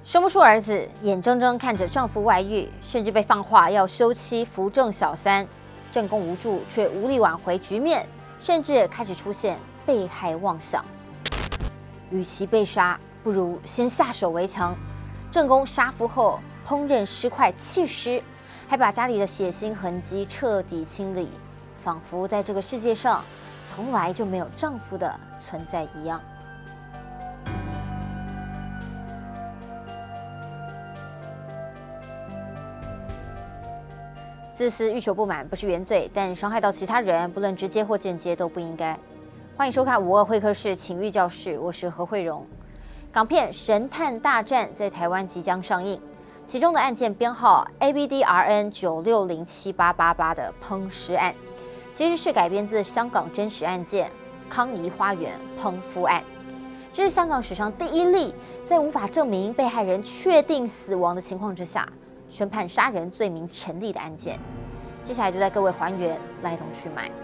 生不出儿子，眼睁睁看着丈夫外遇，甚至被放话要休妻扶正小三，正宫无助却无力挽回局面，甚至开始出现被害妄想。与其被杀，不如先下手为强。正宫杀夫后，烹饪尸块弃尸，还把家里的血腥痕迹彻底清理，仿佛在这个世界上从来就没有丈夫的存在一样。自私、欲求不满不是原罪，但伤害到其他人，不论直接或间接都不应该。欢迎收看52会客室情欲教室，我是何慧荣。港片《神探大战》在台湾即将上映，其中的案件编号 ABDRN 9607888的烹尸案，其实是改编自香港真实案件康怡花园烹夫案。这是香港史上第一例在无法证明被害人确定死亡的情况之下，宣判杀人罪名成立的案件。接下来就带各位还原来龙去脉。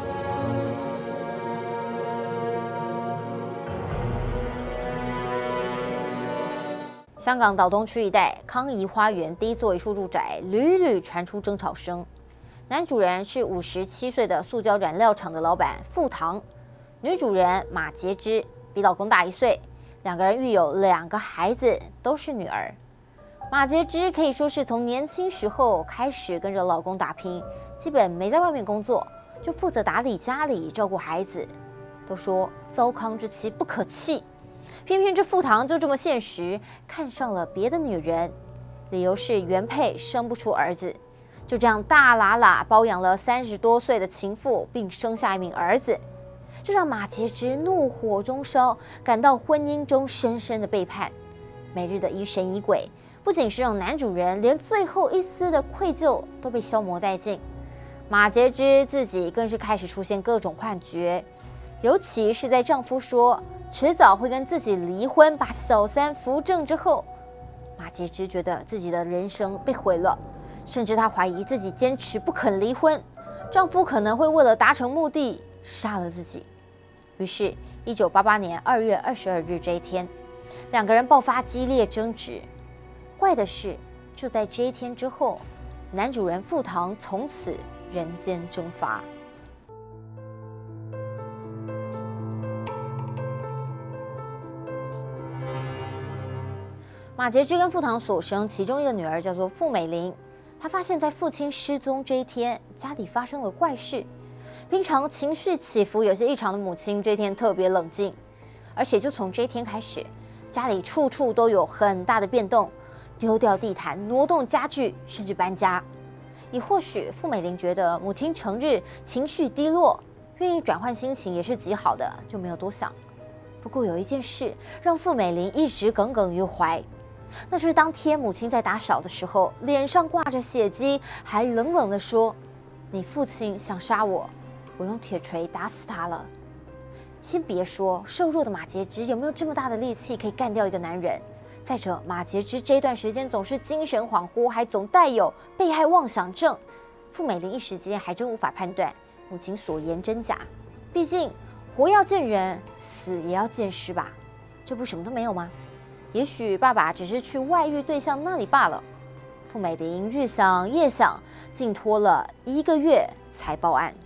香港岛东区一带康怡花园第一座一处住宅屡屡传出争吵声。男主人是57岁的塑胶染料厂的老板傅唐，女主人马洁芝比老公大1岁，两个人育有2个孩子，都是女儿。马洁芝可以说是从年轻时候开始跟着老公打拼，基本没在外面工作，就负责打理家里、照顾孩子。都说糟糠之妻不可弃，偏偏这傅唐就这么现实，看上了别的女人，理由是原配生不出儿子，就这样大喇喇包养了30多岁的情妇，并生下一名儿子，这让马洁芝怒火中烧，感到婚姻中深深的背叛，每日的疑神疑鬼。不仅是让男主人连最后一丝的愧疚都被消磨殆尽，马洁芝自己更是开始出现各种幻觉，尤其是在丈夫说迟早会跟自己离婚，把小三扶正之后，马洁芝觉得自己的人生被毁了，甚至她怀疑自己坚持不肯离婚，丈夫可能会为了达成目的杀了自己。于是1988年2月22日这一天，两个人爆发激烈争执。怪的是，就在这一天之后，男主人傅唐从此人间蒸发。马洁芝跟傅唐所生其中一个女儿叫做傅美玲，她发现在父亲失踪这一天，家里发生了怪事。平常情绪起伏有些异常的母亲，这一天特别冷静，而且就从这一天开始，家里处处都有很大的变动。丢掉地毯，挪动家具，甚至搬家。也或许傅美玲觉得母亲成日情绪低落，愿意转换心情也是极好的，就没有多想。不过有一件事让傅美玲一直耿耿于怀，那就是当天母亲在打扫的时候，脸上挂着血迹，还冷冷地说：“你父亲想杀我，我用铁锤打死他了。”先别说瘦弱的马洁芝有没有这么大的力气可以干掉一个男人。再者，马洁芝这段时间总是精神恍惚，还总带有被害妄想症。傅美玲一时间还真无法判断母亲所言真假。毕竟活要见人，死也要见尸吧？这不什么都没有吗？也许爸爸只是去外遇对象那里罢了。傅美玲日想夜想，竟拖了1个月才报案。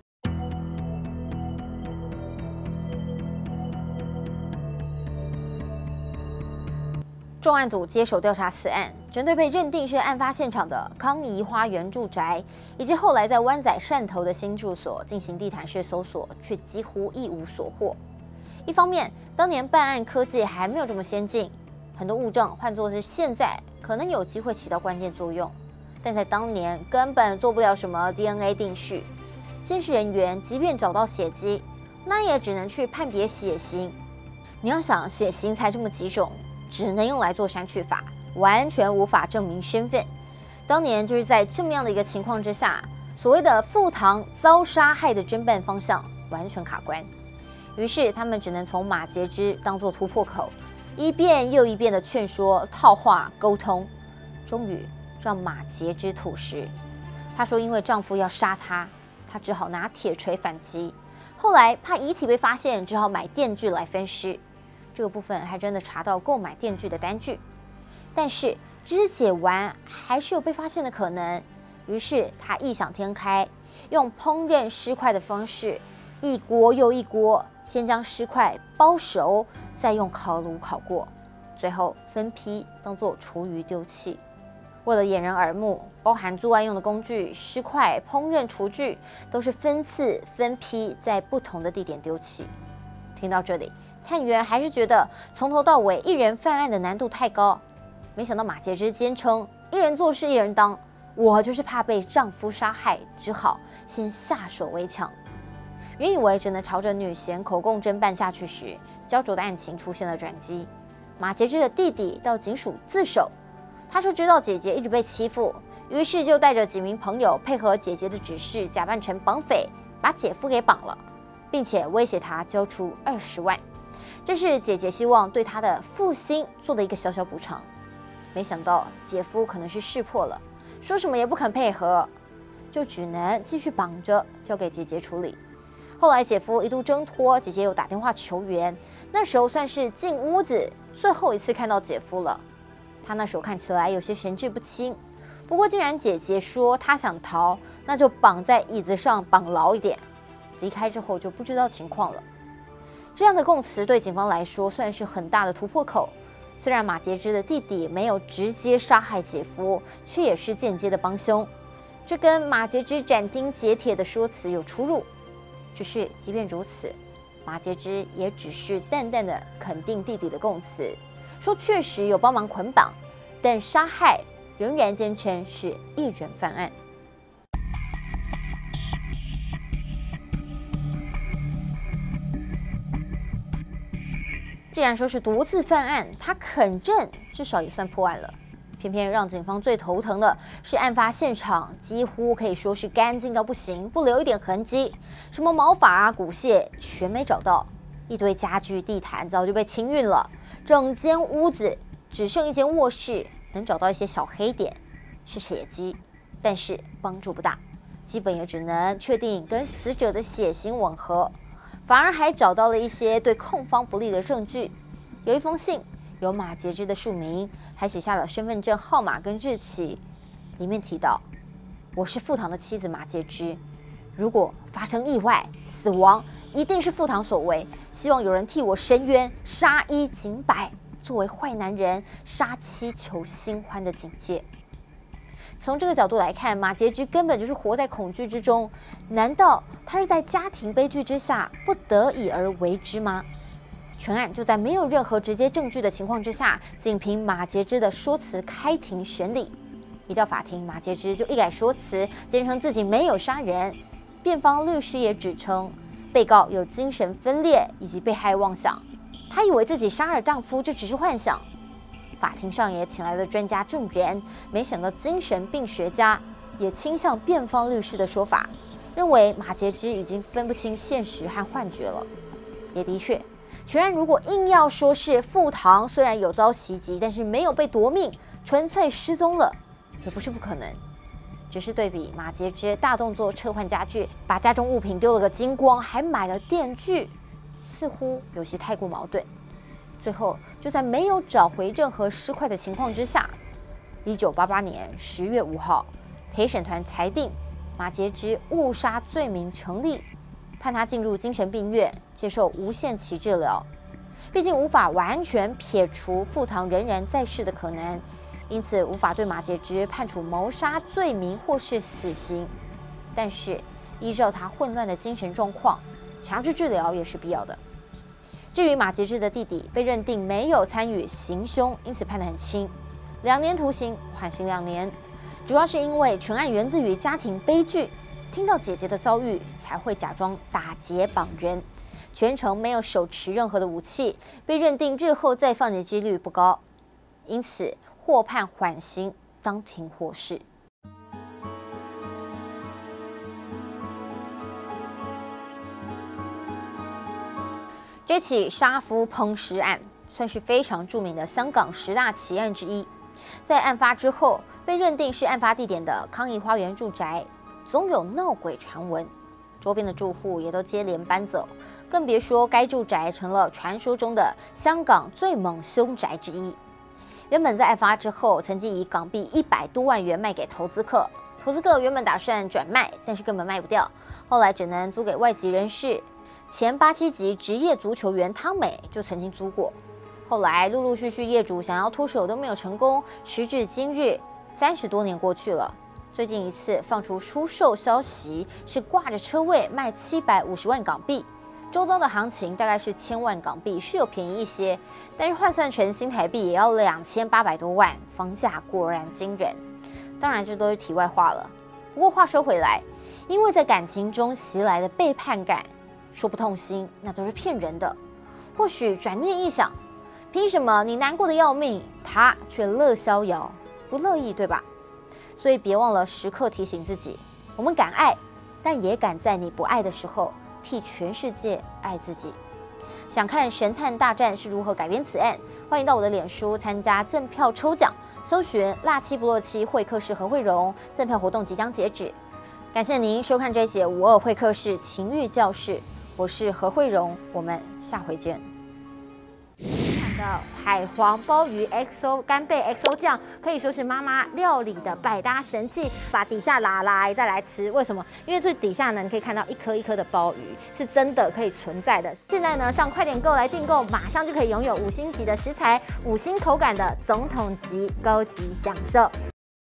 重案组接手调查此案，针对被认定是案发现场的康怡花园住宅，以及后来在湾仔汕头的新住所进行地毯式搜索，却几乎一无所获。一方面，当年办案科技还没有这么先进，很多物证换作是现在，可能有机会起到关键作用，但在当年根本做不了什么 DNA 定序。监视人员即便找到血迹，那也只能去判别血型。你要想，血型才这么几种，只能用来做删去法，完全无法证明身份。当年就是在这么样的一个情况之下，所谓的傅唐遭杀害的侦办方向完全卡关。于是他们只能从马洁芝当作突破口，一遍又一遍的劝说、套话、沟通，终于让马洁芝吐实。她说，因为丈夫要杀她，她只好拿铁锤反击。后来怕遗体被发现，只好买电锯来分尸。这个部分还真的查到购买电锯的单据。 但是肢解完还是有被发现的可能，于是他异想天开，用烹饪尸块的方式，一锅又一锅，先将尸块包熟，再用烤炉烤过，最后分批当作厨余丢弃。为了掩人耳目，包含作案用的工具、尸块、烹饪厨具，都是分次分批在不同的地点丢弃。听到这里，探员还是觉得从头到尾一人犯案的难度太高。没想到马杰之坚称一人做事一人当，我就是怕被丈夫杀害，只好先下手为强。原以为只能朝着女嫌口供侦办下去时，焦灼的案情出现了转机。马杰之的弟弟到警署自首，他说知道姐姐一直被欺负，于是就带着几名朋友配合姐姐的指示，假扮成绑匪，把姐夫给绑了，并且威胁他交出20万。这是姐姐希望对他的负心做的一个小小补偿。没想到姐夫可能是识破了，说什么也不肯配合，就只能继续绑着交给姐姐处理。后来姐夫一度挣脱，姐姐又打电话求援，那时候算是进屋子最后一次看到姐夫了。他那时候看起来有些神志不清，不过既然姐姐说她想逃，那就绑在椅子上绑牢一点。离开之后就不知道情况了。这样的供词对警方来说算是很大的突破口。虽然马杰之的弟弟没有直接杀害姐夫，却也是间接的帮凶，这跟马杰之斩钉截铁的说辞有出入。只是即便如此，马杰之也只是淡淡的肯定弟弟的供词，说确实有帮忙捆绑，但杀害仍然坚称是一人犯案。既然说是独自犯案，他肯认至少也算破案了。偏偏让警方最头疼的是，案发现场几乎可以说是干净到不行，不留一点痕迹，什么毛发啊、骨屑全没找到，一堆家具、地毯早就被清运了，整间屋子只剩一间卧室，能找到一些小黑点，是血迹，但是帮助不大，基本也只能确定跟死者的血型吻合。反而还找到了一些对控方不利的证据，有一封信，有马杰之的署名，还写下了身份证号码跟日期。里面提到：“我是傅唐的妻子马杰之，如果发生意外死亡，一定是傅唐所为，希望有人替我伸冤，杀一儆百，作为坏男人杀妻求新欢的警戒。”从这个角度来看，马杰之根本就是活在恐惧之中。难道他是在家庭悲剧之下不得已而为之吗？全案就在没有任何直接证据的情况之下，仅凭马杰之的说辞开庭审理。一到法庭，马杰之就一改说辞，坚称自己没有杀人。辩方律师也指称，被告有精神分裂以及被害妄想，他以为自己杀了丈夫，这只是幻想。法庭上也请来了专家证人，没想到精神病学家也倾向辩方律师的说法，认为马杰之已经分不清现实和幻觉了。也的确，全案如果硬要说是傅唐虽然有遭袭击，但是没有被夺命，纯粹失踪了，也不是不可能。只是对比马杰之大动作撤换家具，把家中物品丢了个精光，还买了电锯，似乎有些太过矛盾。最后，就在没有找回任何尸块的情况之下，1988年10月5号，陪审团裁定马杰之误杀罪名成立，判他进入精神病院接受无限期治疗。毕竟无法完全撇除傅唐仍然在世的可能，因此无法对马杰之判处谋杀罪名或是死刑。但是依照他混乱的精神状况，强制治疗也是必要的。至于马杰之的弟弟被认定没有参与行凶，因此判得很轻，2年徒刑，缓刑2年。主要是因为全案源自于家庭悲剧，听到姐姐的遭遇才会假装打劫绑人，全程没有手持任何的武器，被认定日后再犯的几率不高，因此获判缓刑，当庭获释。这起杀夫烹尸案算是非常著名的香港10大奇案之一。在案发之后，被认定是案发地点的康怡花园住宅，总有闹鬼传闻，周边的住户也都接连搬走，更别说该住宅成了传说中的香港最猛凶宅之一。 原本在案发之后，曾经以港币100多万元卖给投资客，投资客原本打算转卖，但是根本卖不掉，后来只能租给外籍人士。前87级职业足球员汤美就曾经租过，后来陆陆续续业主想要脱手都没有成功，时至今日30多年过去了。最近一次放出出售消息，是挂着车位卖750万港币，周遭的行情大概是1000万港币，是有便宜一些，但是换算成新台币也要2800多万，房价果然惊人。当然这都是题外话了。不过话说回来，因为在感情中袭来的背叛感，说不痛心，那都是骗人的。或许转念一想，凭什么你难过的要命，他却乐逍遥？不乐意，对吧？所以别忘了时刻提醒自己，我们敢爱，但也敢在你不爱的时候替全世界爱自己。想看神探大战是如何改编此案，欢迎到我的脸书参加赠票抽奖，搜寻辣七不落七会客室何慧荣，赠票活动即将截止。感谢您收看这一节52会客室情欲教室，我是何慧荣，我们下回见。的海皇鲍鱼 XO 干贝 XO 酱可以说是妈妈料理的百搭神器，把底下拿来再来吃。为什么？因为最底下呢，你可以看到一颗一颗的鲍鱼，是真的可以存在的。现在呢，上快点购来订购，马上就可以拥有5星级的食材、5星口感的总统级高级享受。